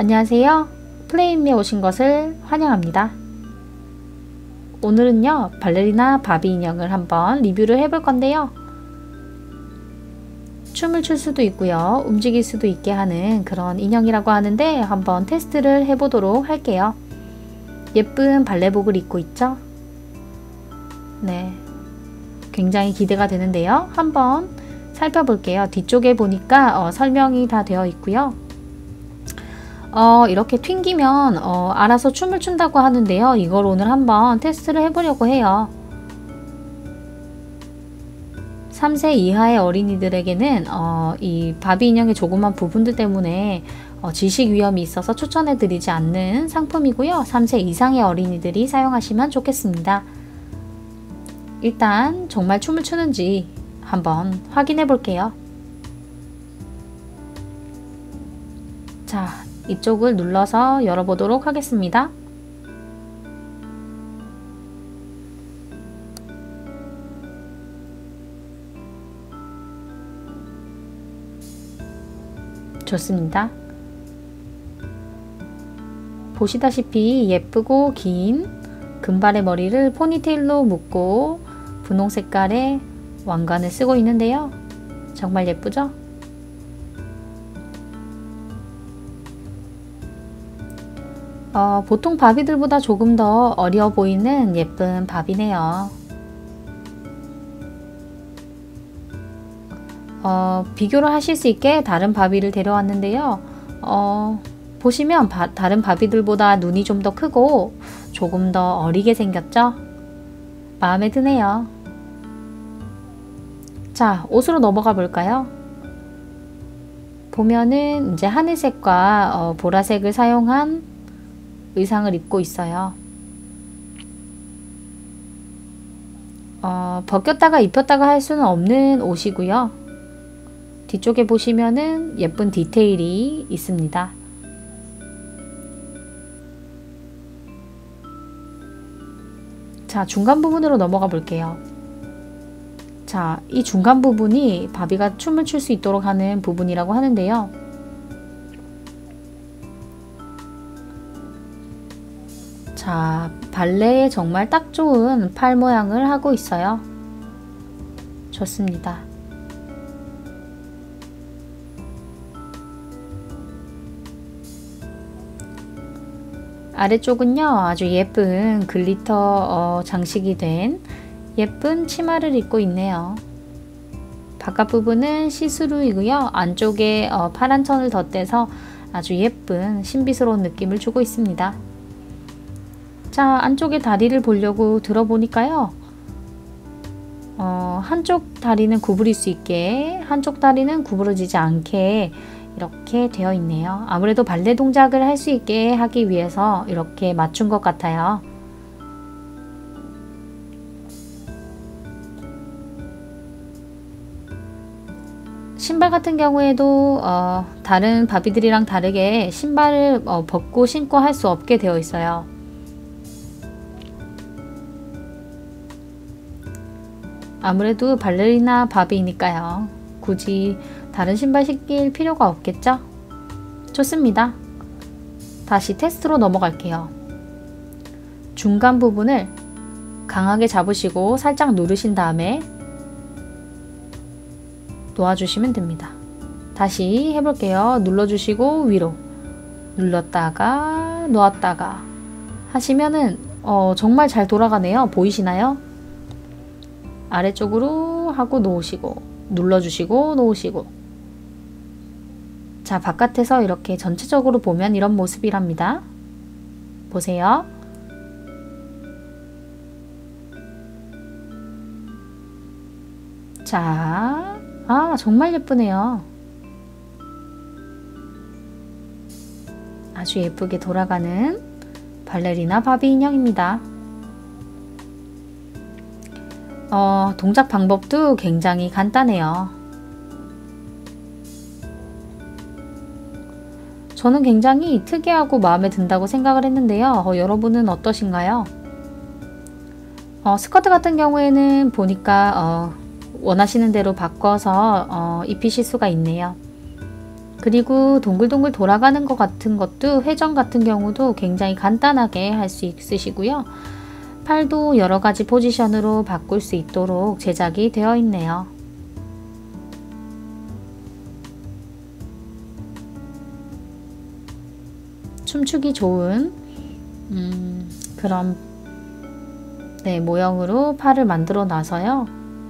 안녕하세요. 플레임에 오신 것을 환영합니다. 오늘은요, 발레리나 바비 인형을 한번 리뷰를 해볼 건데요. 춤을 출 수도 있고요, 움직일 수도 있게 하는 그런 인형이라고 하는데 한번 테스트를 해보도록 할게요. 예쁜 발레복을 입고 있죠? 네, 굉장히 기대가 되는데요. 한번 살펴볼게요. 뒤쪽에 보니까 설명이 다 되어 있고요. 이렇게 튕기면 알아서 춤을 춘다고 하는데요. 이걸 오늘 한번 테스트를 해보려고 해요. 3세 이하의 어린이들에게는 이 바비 인형의 조그만 부분들 때문에 지식 위험이 있어서 추천해드리지 않는 상품이고요. 3세 이상의 어린이들이 사용하시면 좋겠습니다. 일단 정말 춤을 추는지 한번 확인해 볼게요. 자, 이쪽을 눌러서 열어보도록 하겠습니다. 좋습니다. 보시다시피 예쁘고 긴 금발의 머리를 포니테일로 묶고 분홍 색깔의 왕관을 쓰고 있는데요. 정말 예쁘죠? 보통 바비들보다 조금 더 어려 보이는 예쁜 바비네요. 비교를 하실 수 있게 다른 바비를 데려왔는데요. 보시면 다른 바비들보다 눈이 좀 더 크고 조금 더 어리게 생겼죠? 마음에 드네요. 자, 옷으로 넘어가 볼까요? 보면은 이제 하늘색과 보라색을 사용한 의상을 입고 있어요. 벗겼다가 입혔다가 할 수는 없는 옷이고요. 뒤쪽에 보시면은 예쁜 디테일이 있습니다. 자, 중간 부분으로 넘어가 볼게요. 자, 이 중간 부분이 바비가 춤을 출 수 있도록 하는 부분이라고 하는데요. 자, 발레에 정말 딱 좋은 팔 모양을 하고 있어요. 좋습니다. 아래쪽은요, 아주 예쁜 글리터 장식이 된 예쁜 치마를 입고 있네요. 바깥 부분은 시스루이고요. 안쪽에 파란 천을 덧대서 아주 예쁜 신비스러운 느낌을 주고 있습니다. 자, 안쪽에 다리를 보려고 들어보니까요. 한쪽 다리는 구부릴 수 있게, 한쪽 다리는 구부러지지 않게 이렇게 되어 있네요. 아무래도 발레 동작을 할 수 있게 하기 위해서 이렇게 맞춘 것 같아요. 신발 같은 경우에도 다른 바비들이랑 다르게 신발을 벗고 신고 할 수 없게 되어 있어요. 아무래도 발레리나 바비니까요. 굳이 다른 신발 신길 필요가 없겠죠? 좋습니다. 다시 테스트로 넘어갈게요. 중간 부분을 강하게 잡으시고 살짝 누르신 다음에 놓아주시면 됩니다. 다시 해볼게요. 눌러주시고 위로 눌렀다가 놓았다가 하시면은 정말 잘 돌아가네요. 보이시나요? 아래쪽으로 하고 놓으시고 눌러주시고 놓으시고. 자, 바깥에서 이렇게 전체적으로 보면 이런 모습이랍니다. 보세요. 자, 정말 예쁘네요. 아주 예쁘게 돌아가는 발레리나 바비 인형입니다. 동작 방법도 굉장히 간단해요. 저는 굉장히 특이하고 마음에 든다고 생각을 했는데요. 여러분은 어떠신가요? 스커트 같은 경우에는 보니까 원하시는 대로 바꿔서 입히실 수가 있네요. 그리고 동글동글 돌아가는 것 같은 것도 회전 같은 경우도 굉장히 간단하게 할 수 있으시고요. 팔도 여러 가지 포지션으로 바꿀 수 있도록 제작이 되어 있네요. 춤추기 좋은 그런 모형으로 팔을 만들어 놔서요.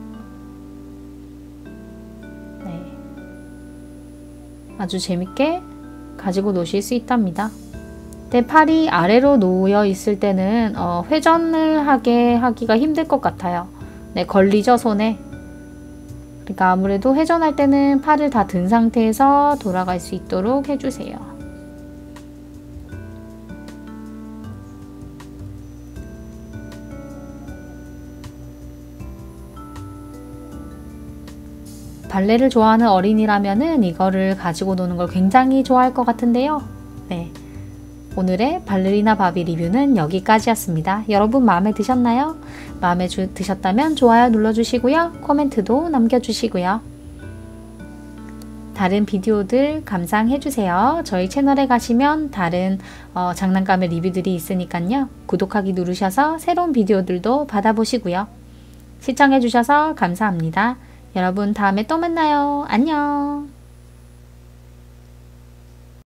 아주 재밌게 가지고 노실 수 있답니다. 근데 팔이 아래로 놓여 있을 때는 회전을 하기가 힘들 것 같아요. 네, 걸리죠, 손에. 그러니까 아무래도 회전할 때는 팔을 다 든 상태에서 돌아갈 수 있도록 해주세요. 발레를 좋아하는 어린이라면은 이거를 가지고 노는 걸 굉장히 좋아할 것 같은데요. 네, 오늘의 발레리나 바비 리뷰는 여기까지였습니다. 여러분 마음에 드셨나요? 마음에 드셨다면 좋아요 눌러주시고요. 코멘트도 남겨주시고요. 다른 비디오들 감상해주세요. 저희 채널에 가시면 다른 장난감의 리뷰들이 있으니까요. 구독하기 누르셔서 새로운 비디오들도 받아보시고요. 시청해주셔서 감사합니다. 여러분 다음에 또 만나요. 안녕.